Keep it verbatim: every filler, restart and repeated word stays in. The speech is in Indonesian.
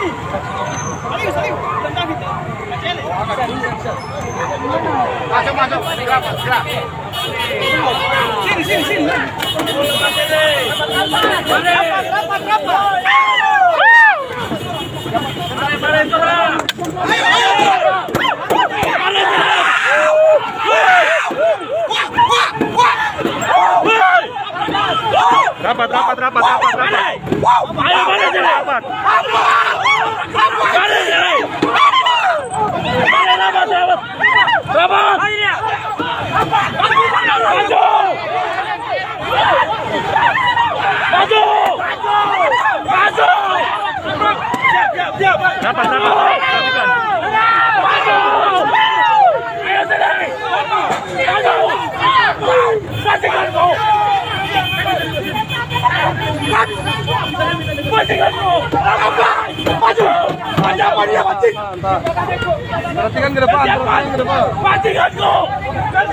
Masuk, masuk. Gerak, gerak. Sini, sini, sini. Rapat, rapat, rapat. Rapat, rapat, rapat, rapat, rapat. Ayo, mana sini? Rapat. Mana sini? Mana rapat, rapat. Rapat. Maju. Maju. Maju. Siap, siap, siap. Rapat, rapat. Maju. Ayo sini. Maju. Matikan kau. Matikanku! Maju! Ada apa dia mati? Perhatikan ke depan, perhatikan ke depan. Matikanku!